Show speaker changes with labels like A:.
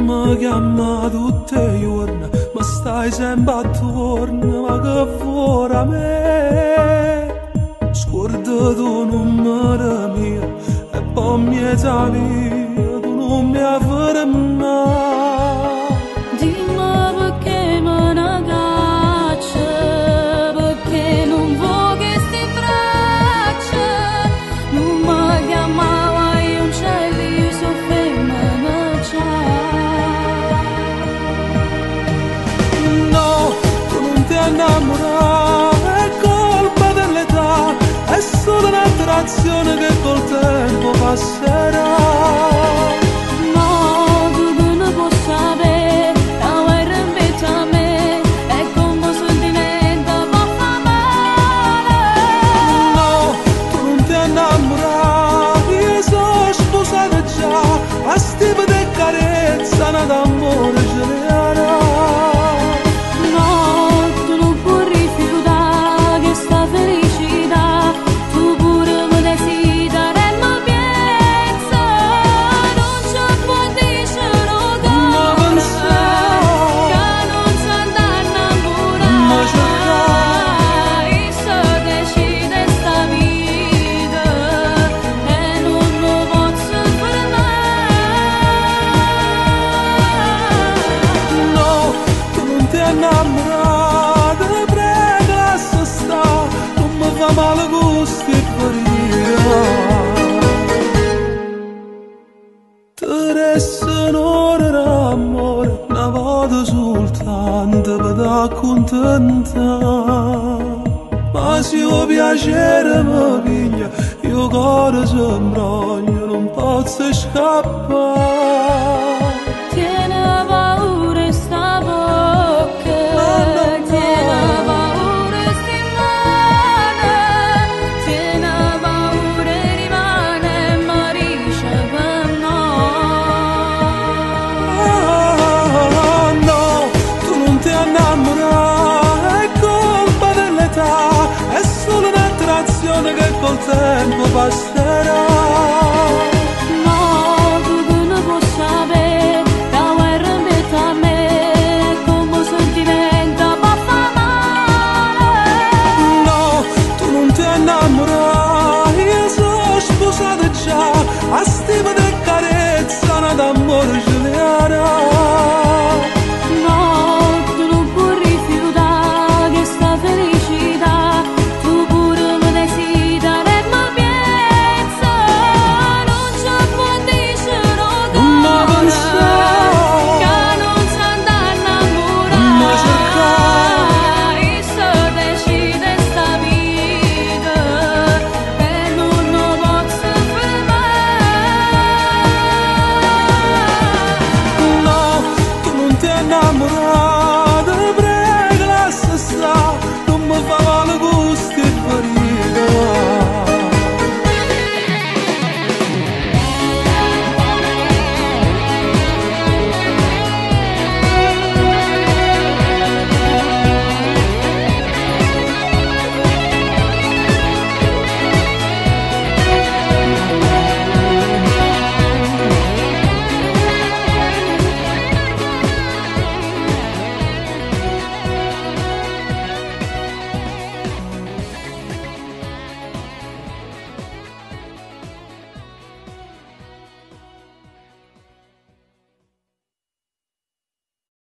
A: mi chiama tutte le giorni, ma stai sempre attorno, ma che vuoi a me? Scorda tu numero mio e poi mi via, tu non mi avrai mai.
B: Dimmi perché me ne caccia, perché non vuoi che sti braccia, non mi chiamava io un cielo, io so femmina già.
A: No, tu non ti innamorare, è colpa dell'età, è solo un'attrazione che col tempo passerà.
B: No, tu non ne puoi sapere, la guerra invece a me è come un sentimento può fa male.
A: No, tu non ti innamorare, io sono sposata già, a stima di carezza, una d'amore ce l'era.
B: No, tu non puoi rifiutare questa felicità, tu pure mi desideri e mi pensa, non ci puoi dire cosa, che non si andrà a innamorare, se decide sta vita e non lo posso fermare.
A: No, tu non ti innamorare, prego lascia sta, non mi fa male gusti per ti resta un'ora d'amore, una volta soltanto per t'accontentare. Ma se io piacere mi piglia, io cuore si imbroglia, non posso scappare.
B: Tiene paura sta bocca, tiene paura sti mani, tiene paura rimane e mi dice per no.
A: No, tu non ti innamorare, è colpa dell'età, è solo un'attrazione che col tempo passa.